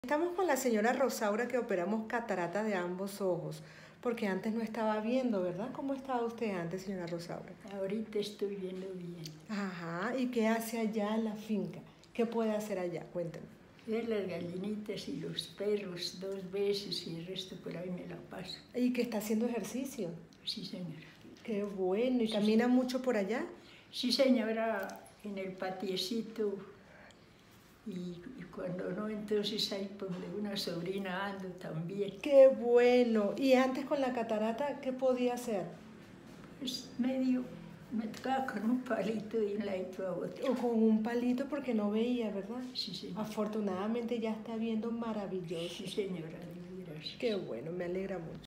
Estamos con la señora Rosaura que operamos catarata de ambos ojos, porque antes no estaba viendo, ¿verdad? ¿Cómo estaba usted antes, señora Rosaura? Ahorita estoy viendo bien. Ajá, ¿y qué hace allá en la finca? ¿Qué puede hacer allá? Cuéntame. Ver las gallinitas y los perros 2 veces y el resto por ahí me la paso. ¿Y que está haciendo ejercicio? Sí, señora. Qué bueno, ¿y Sí, camina mucho por allá? Sí, señora, en el patiecito. Y cuando no, entonces ahí por donde una sobrina ando también. Qué bueno, ¿y antes con la catarata qué podía hacer? Pues medio, me tocaba con un palito de un lado a otro. O con un palito porque no veía, ¿verdad? Sí, señora. Afortunadamente ya está viendo maravilloso. Sí, señora, gracias. Qué bueno, me alegra mucho.